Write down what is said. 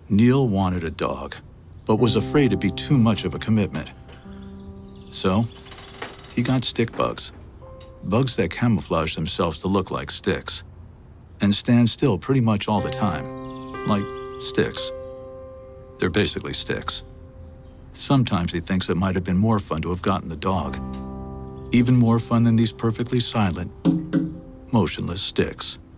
Neil wanted a dog, but was afraid it'd be too much of a commitment. So, he got stick bugs. Bugs that camouflage themselves to look like sticks and stand still pretty much all the time, like sticks. They're basically sticks. Sometimes he thinks it might have been more fun to have gotten the dog. Even more fun than these perfectly silent, motionless sticks.